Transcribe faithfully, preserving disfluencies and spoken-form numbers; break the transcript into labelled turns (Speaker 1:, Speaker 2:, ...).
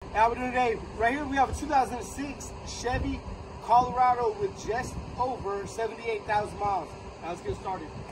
Speaker 1: How we doing today? Right here we have a two thousand six Chevy Colorado with just over seventy-eight thousand miles. Now let's get started.